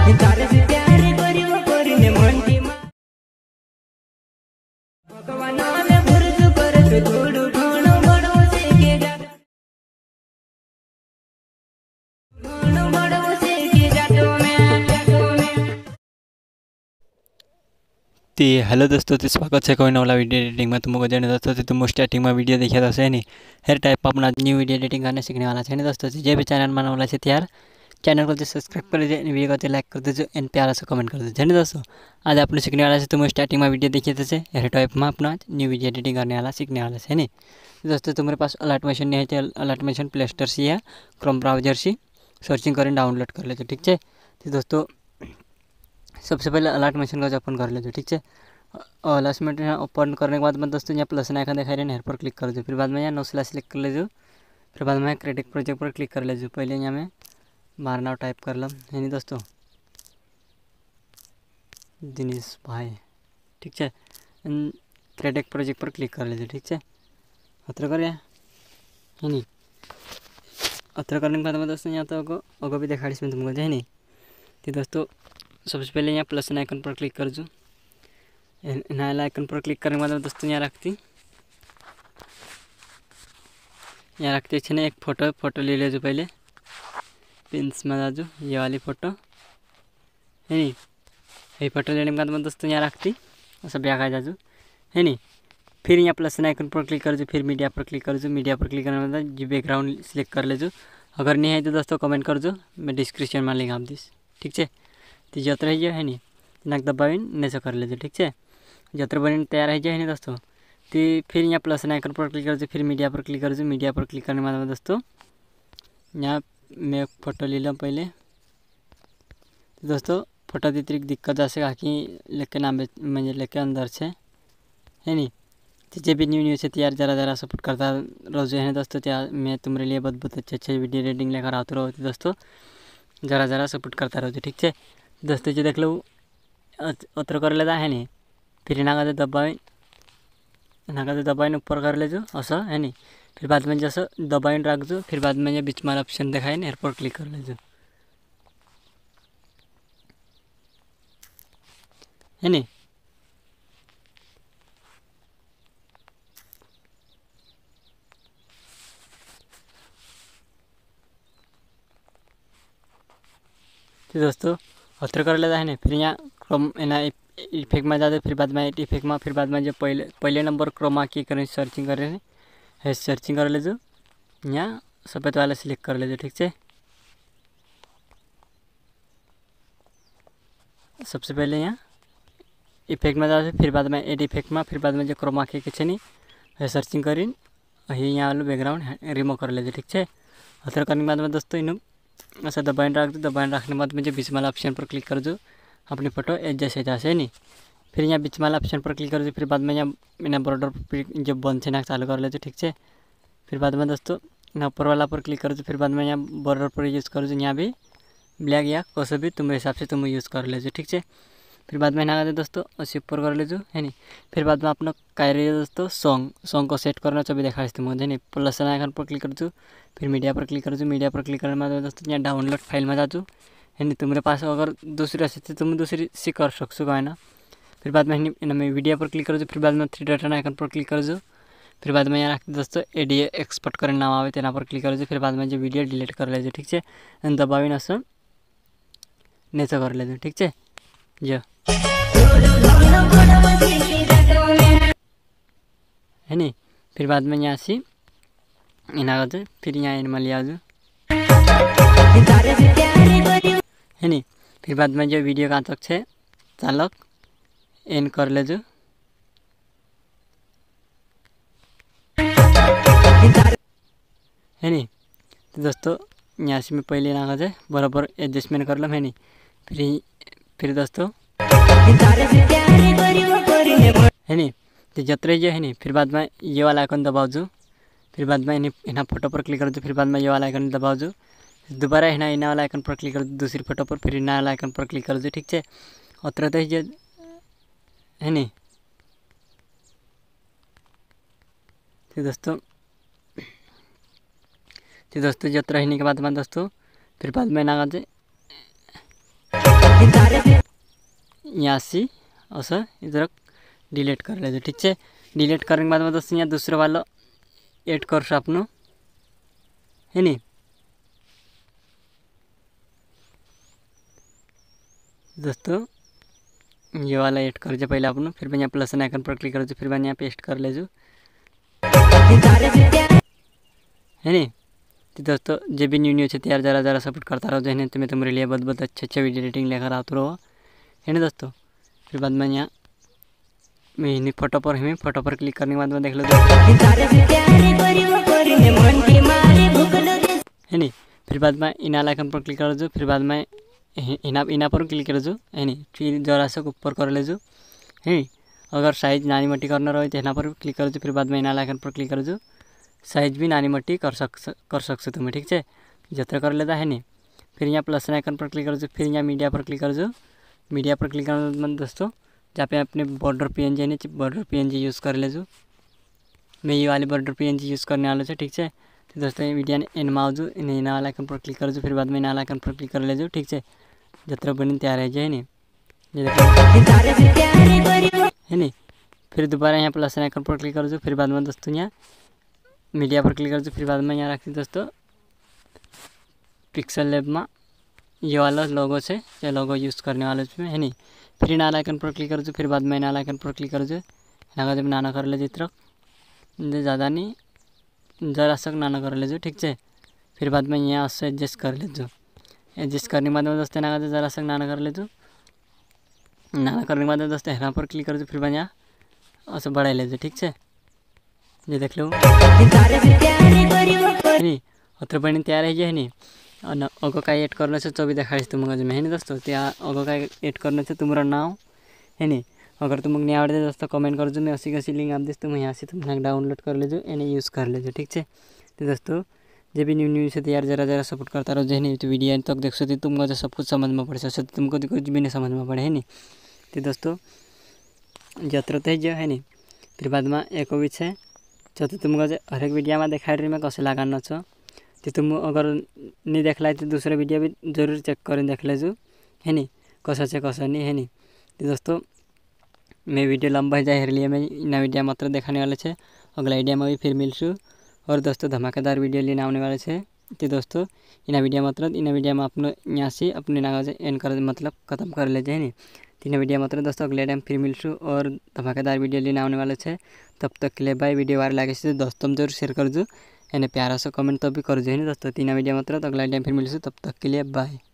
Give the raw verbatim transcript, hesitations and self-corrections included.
तो हेलो दोस्तों, तो स्वागत है कोई नवा वीडियो एडिटिंग में। तुमको जाने दोस्तों तो तुम स्टार्टिंग में वीडियो देखिए तो सही नहीं हर टाइप अपना न्यू वीडियो एडिटिंग करने सीखने वाला है दोस्तों। जे भी चैनल बनाने वाला है त्यार चैनल को सब्सक्राइब कर दीजिए, वीडियो को लाइक कर दीजिए एंड प्यारा से कमेंट कर दीजिए दोस्तों। आज आपने सीखने वाला है तुम स्टार्टिंग में वीडियो देखिए तो हर टाइप में अपना न्यू वीडियो एडिटिंग करने वाला सीखने वाला है नहीं दोस्तों। तुम्हारे पास अलर्ट मशीन नहीं है, अलर्ट मशीन प्ले स्टोर से या क्रोम ब्राउजर से सर्चिंग करें डाउनलोड कर लेते ठीक है। तो दोस्तों सबसे पहले अलर्ट मशीन का ओपन कर लेते ठीक है। और लास्ट में ओपन करने के बाद में दोस्तों यहाँ प्लस आइकन दिखाई रहे हैं पर क्लिक कर दो। फिर बाद में यहाँ नो स्लैश सिलेक्ट कर लीजिए। फिर बाद में क्रिएट प्रोजेक्ट पर क्लिक कर लीजिए। पहले यहाँ में मार नाम टाइप कर लम है नहीं दोस्तों, दिनेश भाई ठीक है। क्रिएट प्रोजेक्ट पर क्लिक कर लीजिए ठीक है। अत्र कर है नहीं अत्र करने के बाद में दोस्तों यहाँ तो अगो अगो भी देखा इसमें तुमको है नहीं। तो दोस्तों सबसे पहले यहाँ प्लस आइकन पर क्लिक कर दो। नया आइकन पर क्लिक करने के बाद दोस्तों यहाँ रखती यहाँ रखते छे एक फ़ोटो फोटो ले लीजिए। पहले पिंस में जाजो ये वाली फ़ोटो है नहीं, ये फ़ोटो लेने के बाद में दोस्तों यहाँ रखती सब ब्याग आ जाजो है नहीं। फिर यहाँ प्लस आइकन पर क्लिक कर दो। फिर मीडिया पर क्लिक कर दो। मीडिया पर क्लिक करने के बाद जो बैकग्राउंड सिलेक्ट कर लीजिए। अगर नहीं है तो दोस्तों कमेंट कर दो, मैं डिस्क्रिप्शन में लिंक आप दिस ठीक है। तो जत रही है नहीं नाक दबावी नहीं से कर लीजिए ठीक है। जत्र बनी तैयार है नहीं दोस्तों। तो फिर यहाँ प्लस आइकन पर क्लिक कर दो। फिर मीडिया पर क्लिक कर दो। मीडिया पर क्लिक करने के बाद दोस्तों यहाँ मैं फ़ोटो ले लूँ पहले। तो दोस्तों फोटो दी तरीक दिक्कत जैसे कि लेके नाम मुझे लेके अंदर से है नहीं। तो जे भी न्यू न्यू से तैयार जरा जरा सपोर्ट करता रोज है दोस्तों। त्यार मैं तुम्हारे लिए बहुत बहुत अच्छे अच्छे वीडियो एडिटिंग लेकर आते रहो दोस्तों, जरा जरा सपोर्ट करता रहो ठीक है दोस्तों। जो देख लो उतर कर लेता है नहीं। फिर ना कहते दबाई ना कहते दबाई ऊपर कर लेजो ऐसा है नहीं। फिर बाद में जैसा दबाई रख दो। फिर बाद में ये बीच में ऑप्शन दिखाए ना पर क्लिक कर लेजो है नहीं। तो दोस्तों उतर कर लेता है नहीं। फिर यहाँ क्रोम ना इफेक्ट में जाते। फिर बाद में इफेक्ट में फिर बाद में जो पहले पहले नंबर क्रोमा की करें सर्चिंग कर रहे हैं सर्चिंग कर लीजिए। यहाँ सफ़ेद वाला सिलेक्ट कर लीजिए ठीक है। सबसे पहले यहाँ इफेक्ट में जाते। फिर बाद में एड इफेक्ट में फिर बाद में जो क्रोमा की किसी नहीं सर्चिंग करी यहाँ वाला बैकग्राउंड रिमूव कर लीजिए ठीक है। उतर करने के बाद में दोस्तों इन ऐसा दबाइन रख दो। दबाइन रखने के बाद में जो बीच वाला ऑप्शन पर क्लिक कर दो अपनी फ़ोटो एडजस्ट है जैसे नहीं। फिर यहाँ बीच वाला ऑप्शन पर क्लिक कर दो। फिर बाद में यहाँ यहाँ बॉर्डर पर जब बंद से ना चालू कर लेते ठीक है। फिर बाद में दोस्तों यहाँ ऊपर वाला पर क्लिक कर दो। फिर बाद में यहाँ बॉर्डर पर यूज़ कर दो। यहाँ भी ब्लैक या कोई भी तुम्हारे हिसाब से तुम यूज़ कर लीजिए ठीक है। फिर बाद में ना कहते दोस्तों उसी ऊपर कर लीजिए है नहीं। फिर बाद में अपना कह रही है दोस्तों सॉन्ग सॉन्ग को सेट करना चाहिए देखा इसमें मुझे नहीं। प्लस आइकन पर क्लिक कर दो। फिर मीडिया पर क्लिक कर दो। मीडिया पर क्लिक करने के बाद दोस्तों यहाँ डाउनलोड फाइल में जाजो है नहीं। तुम्हारे पास अगर दूसरी अच्छी तो तुम दूसरी से कर सकते हो है ना। फिर बाद में इनमें वीडियो पर क्लिक कर दो। फिर बाद में थ्री डॉट आइकन पर क्लिक कर दो। फिर बाद में यहाँ दोस्तों एडियो एक्सपोर्ट करने नाम आवे तेना पर क्लिक कर दो। फिर बाद में जो वीडियो डिलीट कर लीजिए ठीक है। दबावी ना सब नीचे कर लीजिए ठीक है जो है नहीं। फिर बाद में यहाँ से इना कर फिर यहाँ इनमें लिया जो है नहीं। फिर बाद में जो वीडियो का तक है चालक एन कर ले जो है नहीं। तो दोस्तों यहाँ से मैं पहले ना कर बराबर एडजस्टमेंट कर लूँ है नहीं। फिर फिर दोस्तों है नहीं। तो जतरे जो है नहीं। फिर बाद में ये वाला आइकन दबाओ जो। फिर बाद में इन्हें फोटो पर क्लिक कर दो। फिर बाद में ये वाला आइकन दबाओ जो। दोबारा है इना वाला आइकन पर क्लिक कर दो दूसरी फोटो पर। फिर इना वाला आइकन पर क्लिक कर दो ठीक है। और तरह तरह है नहीं। तो दोस्तों तो दोस्तों जत रहने के बाद में दोस्तों फिर बाद में ना यहाँ से असं इधर डिलीट कर ले ठीक है। डिलीट करने के बाद में दोस्तों यहाँ दूसरा वाला ऐड कर अपनो है नी दोस्तों ये वाला ऐड कर पहले अपनो, फिर यहाँ प्लस आइकन पर क्लिक कर फिर यहाँ पेस्ट कर ले है नी। तो दोस्तों जो भी न्यू न्यू है त्यार जरा जरा सपोर्ट करता रहो है तो मैं तुम्हारे लिए बहुत बहुत अच्छे अच्छे वीडियो एडिटिंग लेकर आते रहो है ना दोस्तों। फिर बाद में यहाँ मैं फोटो पर हमें फोटो पर क्लिक करने के बाद में देख लो है नी। फिर बाद में इना आइकन पर क्लिक कर जो, फिर बाद में इना इना पर क्लिक कर जो है नी। फिर जरा से ऊपर कर ले जो है। अगर साइज नानी मोटी करना रहे तो यहाँ पर क्लिक कर जो, फिर बाद में इना आइकन पर क्लिक कर जो साइज भी नानी मोटी कर सक कर सकते तुम्हें ठीक है जत्र कर लेता है नी। फिर यहाँ प्लस आइकन पर क्लिक कर जो, फिर यहाँ मीडिया पर क्लिक कर जो। मीडिया पर क्लिक करने बाद दोस्तों जहाँ पे अपने बॉर्डर पीएनजी है बॉर्डर पीएनजी यूज़ कर ले जो। मैं ये वाली बॉर्डर पीएनजी यूज़ करने वाला है ठीक है। तो दोस्तों ये वीडियो एंड में आओ इन वाला आइकन पर क्लिक कर जो, फिर बाद में इना आइकन पर क्लिक कर ले जो ठीक है जत्र बनी तैयार है नी है नी। फिर दोबारा यहाँ प्लस आइकन पर क्लिक कर जो, फिर बाद में दोस्तों यहाँ मीडिया पर क्लिक कर जो, फिर बाद में यहाँ रखती दोस्तों पिक्सल लैब में ये वाला लोगो से ये लोगो यूज़ करने वाले उसमें है नी। फिर नाना आइकन पर क्लिक कर जो, फिर बाद में नाना आइकन पर क्लिक कर जो यहाँ जब नाना कर ले जितना ज़्यादा नहीं जरा सक नाना कर ले जो ठीक है। फिर बाद में यहाँ से एडजस्ट कर ले जो, एडजस्ट करने के बाद में दोस्तों यहाँ जरा सक नाना कर ले जो। नाना करने के बाद दोस्तों यहाँ पर क्लिक कर जो, फिर बाद यहाँ ऐसे बढ़ा ले जो ठीक है। ये देख लो नहीं अत्र बनी तैयार है नी। अगो का एड करने से भी देखा तुम में है नी दोस्तों। त्या अगो का एड करने से तुम्हारा नाम है नी। अगर तुमको नहीं आवड़े दोस्तों कमेंट कर जो, मैं उसी का लिंक आप तुम यहाँ से तुम डाउनलोड कर लेजो एने यूज़ कर लेजो ठीक है। तो दोस्तों जब भी न्यू न्यू से यार जरा जरा सपोर्ट करता रहो है नी। तो वीडियो तक देख सकते तुमको जो सब कुछ समझ में पड़े सकते तुमको कुछ भी नहीं समझ में पड़े है नी। तो दोस्तों जत्र तो जो है नी। फिर बाद में एक भी है जो तो तुमको हर एक वीडियो में देखा रही मैं कैसे लगाना छो। तो तुम अगर नहीं देखला तो दूसरा वीडियो भी जरूर चेक कर देख लेजो है नी कैसा से कैसा नहीं है नी। तो दोस्तों मैं वीडियो लंबा हो जाए लिए मैं इन वीडियो मात्र दिखाने वाले छे। अगला वीडियो में भी फिर मिलूँ और दोस्तों धमाकेदार वीडियो लेने आने वाले छे। तो दोस्तों इन वीडियो मात्र इन वीडियो में अपने यहाँ से अपने नागा एंड कर मतलब खत्म कर ले जाए नी। तीन वीडियो मात्र दोस्तों अगले टाइम फिर मिलूँ और धमाकेदार वीडियो लेने आने वाले छे। तब तक के लिए बाय। वीडियो वायर लगे तो दोस्तों जरूर शेयर कर जो एने प्यारा सा कमेंट तो भी कर जो है दोस्तों। तीन वीडियो मात्र अगला टाइम फिर मिलूँ तब तक के लिए बाय।